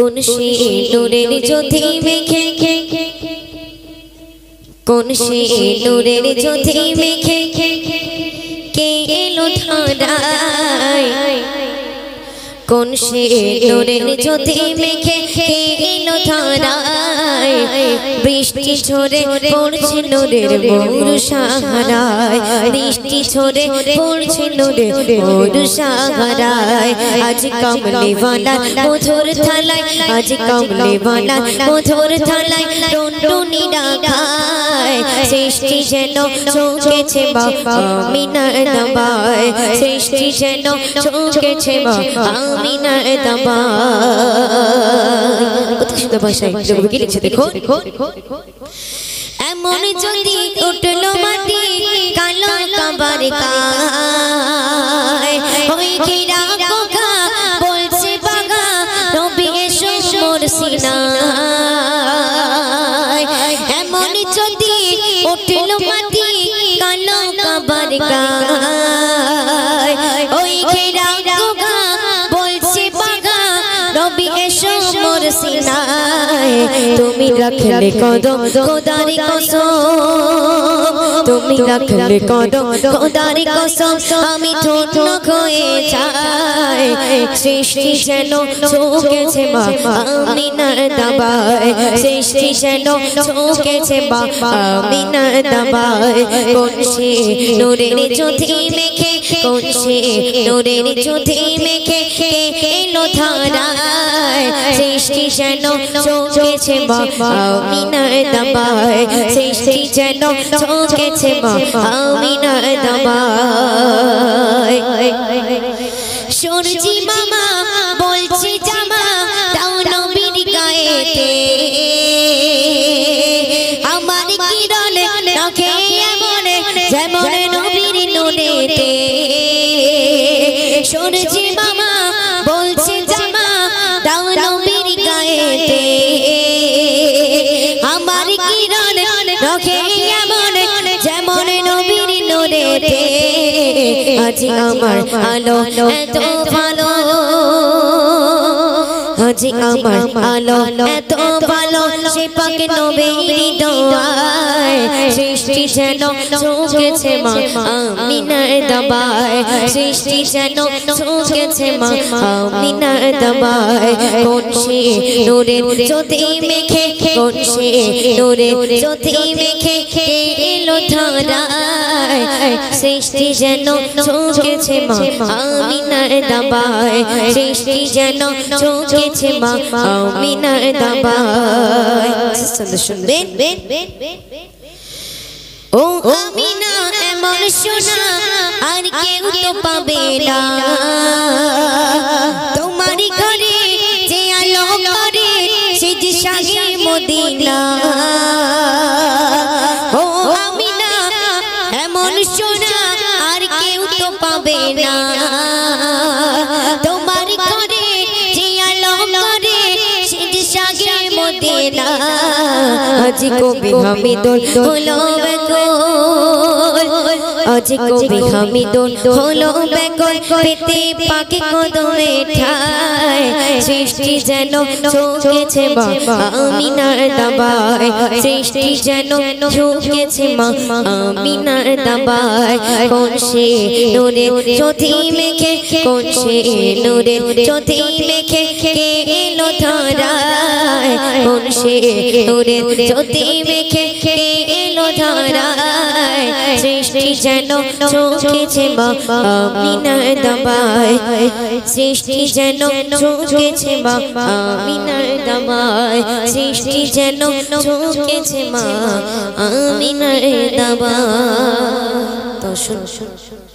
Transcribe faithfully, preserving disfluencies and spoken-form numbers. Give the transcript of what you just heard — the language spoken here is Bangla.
কোন সে নূরের জ্যোতি মেখে কোন সে নূরের জ্যোতি মেখে কে এলো ধারায় কোন সে নূরের জ্যোতি মেখে কে এলো ধারায় বৃষ্টি ঝরে পড়ছে নূরের বর্ষায় বৃষ্টি ঝরে পড়ছে নূরের বর্ষায় আজ কমলিওয়ালা মধুর থালায় আজ কমলিওয়ালা মধুর থালায় টুনটুনিরা খায় সৃষ্টি যেন চমকেছে মা আমিনার দবায় সৃষ্টি যেন চমকেছে মা আমিনার দবায় কত সুন্দর ভাষায় কি লিখছে দেখো এমন যদি উঠলো মাটি কালো কাবার গায় ওই ঘিরা কোকা বলছে বাগা নবী এসো মোর সিনায় এমন যদি উঠলো মাটি কালো কাবার গায় ওই ঘিরা কোকা বলছে বাগা নবী এসো মোর সিনায় তুমি রাখলে কদম খোদারি কসম তুমি রাখলে কদম খোদারি কসম আমি ঠোঁট হয়ে যাই সৃষ্টি যেন চমকেছে মা আমিনার দবায় সৃষ্টি যেন চমকেছে মা আমিনার দবায় কোন সে নূরের জ্যোতি মেখে কোন সে নূরের জ্যোতি মেখে কে এলো ধারায় সৃষ্টি যেন চমকেছে মা আমিনার দবায় সৃষ্টি যেন চমকেছে মা আমিনার দবায় সূর্যি মামা বলছে জামা দাও নবীর গায়েতে আমার কিরণ রাখে এমন যেমন নবীর নূরেতে সূর্যি মামা বলছে জামা দাও নবীর গায়েতে আমার কিরণ রাখে এমন যেমন নবীর নূরেতে আজ আমার আলো এত ভালো আজ আমার আলো এত ভালো সে পাক নবীর দোয়ায় সৃষ্টি যেন চমকেছে মা আমিনার দবায় সৃষ্টি যেন চমকেছে মা আমিনার দবায় কোন সে নূরের জ্যোতি মেখে কোন সে নূরের জ্যোতি মেখে কে এলো ধারায় সৃষ্টি যেন চমকেছে মা আমিনার দবায় সৃষ্টি যেন চমকেছে মা আমিনার দবায় শুনবেন ও আমিনা এমন সোনা আর কেউ তো পাবে না তোমার ঘরে যে আলো করে সে যে শাহে মদিনা ও আমিনা এমন সোনা আর কেউ তো পাবে না তোমার ঘরে যে আলো করে সে যে শাহে মদিনা আজ কবি হামিদুল হলো আজ কবি হামিদুল হলো বেকল পেতে পাকে কদমে ঠায় সৃষ্টি যেন চমকেছে মা আমিনার দবায় সৃষ্টি যেন চমকেছে মা আমিনার দবায় কোন সে নূরের জ্যোতি মেখে কোন সে নূরের জ্যোতি মেখে কে এলো ধারায় কোন সে নূরের জ্যোতি মেখে কে এলো ধারায় সৃষ্টি যেন চমকেছে মা আমিনার দবায় সৃষ্টি যেন চমকেছে মা আমিনার দবায় সৃষ্টি যেন চমকেছে মা আমিনার দবায় তো শুন